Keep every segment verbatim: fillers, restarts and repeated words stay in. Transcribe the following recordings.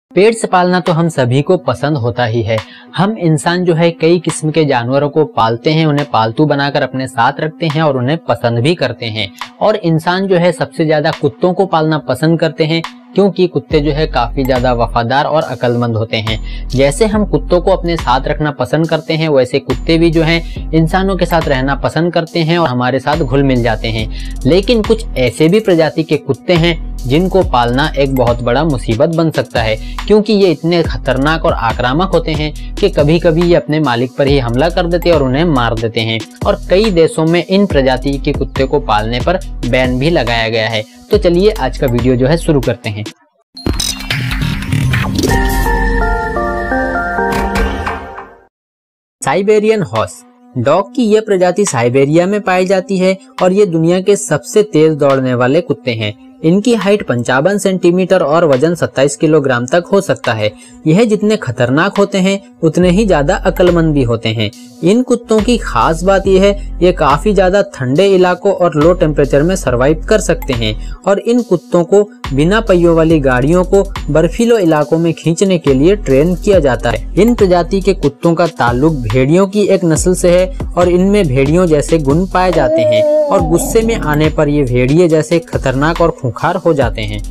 Pets पालना तो हम सभी को पसंद होता ही है। हम इंसान जो है कई किस्म के जानवरों को पालते हैं, उन्हें पालतू बनाकर अपने साथ रखते हैं और उन्हें पसंद भी करते हैं। और इंसान जो है सबसे ज्यादा कुत्तों को पालना पसंद करते हैं, क्योंकि कुत्ते जो है काफी ज्यादा वफादार और अक्लमंद होते हैं। जैसे हम कुत्तों को अपने साथ रखना पसंद करते हैं, वैसे कुत्ते भी जो हैं इंसानों के साथ रहना पसंद करते हैं और हमारे साथ घुल मिल जाते हैं। लेकिन कुछ ऐसे भी प्रजाति के कुत्ते हैं जिनको पालना एक बहुत बड़ा मुसीबत बन सकता है, क्योंकि ये इतने खतरनाक और आक्रामक होते हैं कि कभी कभी ये अपने मालिक पर ही हमला कर देते हैं और उन्हें मार देते हैं। और कई देशों में इन प्रजाति के कुत्ते को पालने पर बैन भी लगाया गया है। तो चलिए आज का वीडियो जो है शुरू करते हैं। साइबेरियन हॉर्स डॉग की यह प्रजाति साइबेरिया में पाई जाती है और ये दुनिया के सबसे तेज दौड़ने वाले कुत्ते हैं। इनकी हाइट पंचावन सेंटीमीटर और वजन सत्ताईस किलोग्राम तक हो सकता है। यह जितने खतरनाक होते हैं उतने ही ज्यादा अक्लमंद भी होते हैं। इन कुत्तों की खास बात यह है ये काफी ज्यादा ठंडे इलाकों और लो टेम्परेचर में सरवाइव कर सकते हैं और इन कुत्तों को बिना पहियों वाली गाड़ियों को बर्फीले इलाकों में खींचने के लिए ट्रेन किया जाता है। इन प्रजाति के कुत्तों का ताल्लुक भेड़ियों की एक नस्ल से है और इनमें भेड़ियों जैसे गुण पाए जाते हैं और गुस्से में आने पर ये भेड़िए जैसे खतरनाक और खूंखार हो जाते हैं।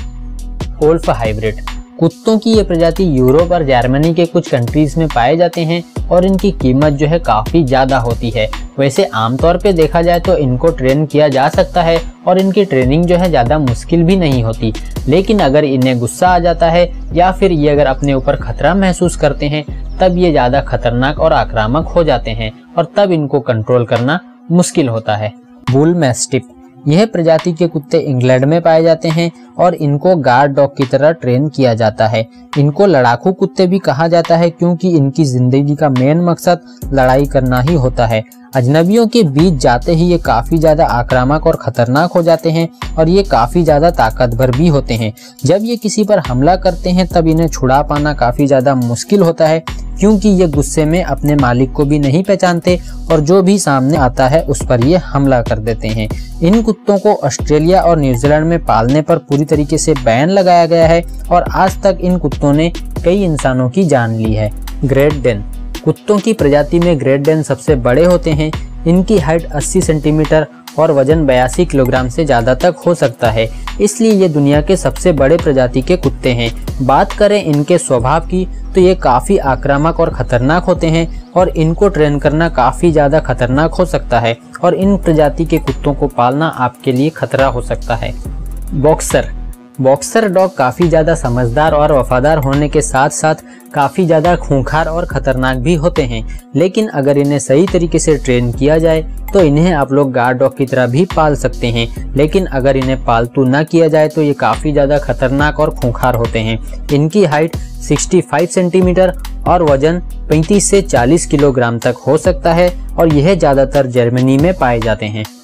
वोल्फ हाइब्रिड कुत्तों की ये प्रजाति यूरोप और जर्मनी के कुछ कंट्रीज में पाए जाते हैं और इनकी कीमत जो है काफी ज्यादा होती है। वैसे आमतौर पे देखा जाए तो इनको ट्रेन किया जा सकता है और इनकी ट्रेनिंग जो है ज्यादा मुश्किल भी नहीं होती। लेकिन अगर इन्हें गुस्सा आ जाता है या फिर ये अगर अपने ऊपर खतरा महसूस करते हैं तब ये ज्यादा खतरनाक और आक्रामक हो जाते हैं और तब इनको कंट्रोल करना मुश्किल होता है। बुल मैस्टिफ यह प्रजाति के कुत्ते इंग्लैंड में पाए जाते हैं और इनको गार्ड डॉग की तरह ट्रेन किया जाता है। इनको लड़ाकू कुत्ते भी कहा जाता है क्योंकि इनकी जिंदगी का मेन मकसद लड़ाई करना ही होता है। अजनबियों के बीच जाते ही ये काफी ज्यादा आक्रामक और खतरनाक हो जाते हैं और ये काफी ज्यादा ताकतवर भी होते हैं। जब ये किसी पर हमला करते हैं तब इन्हें छुड़ा पाना काफी ज्यादा मुश्किल होता है, क्योंकि ये गुस्से में अपने मालिक को भी नहीं पहचानते और जो भी सामने आता है उस पर ये हमला कर देते हैं। इन कुत्तों को ऑस्ट्रेलिया और न्यूजीलैंड में पालने पर पूरी तरीके से बैन लगाया गया है और आज तक इन कुत्तों ने कई इंसानों की जान ली है। ग्रेट डेन कुत्तों की प्रजाति में ग्रेट डेन सबसे बड़े होते हैं। इनकी हाइट अस्सी सेंटीमीटर और वजन बयासी किलोग्राम से ज्यादा तक हो सकता है, इसलिए ये दुनिया के सबसे बड़े प्रजाति के कुत्ते हैं। बात करें इनके स्वभाव की तो ये काफी आक्रामक और खतरनाक होते हैं और इनको ट्रेन करना काफी ज्यादा खतरनाक हो सकता है और इन प्रजाति के कुत्तों को पालना आपके लिए खतरा हो सकता है। बॉक्सर बॉक्सर डॉग काफी ज्यादा समझदार और वफादार होने के साथ साथ काफी ज्यादा खूंखार और खतरनाक भी होते हैं। लेकिन अगर इन्हें सही तरीके से ट्रेन किया जाए तो इन्हें आप लोग गार्ड डॉग की तरह भी पाल सकते हैं। लेकिन अगर इन्हें पालतू न किया जाए तो ये काफी ज्यादा खतरनाक और खूंखार होते हैं। इनकी हाइट पैंसठ सेंटीमीटर और वजन पैंतीस से चालीस किलोग्राम तक हो सकता है और यह ज्यादातर जर्मनी में पाए जाते हैं।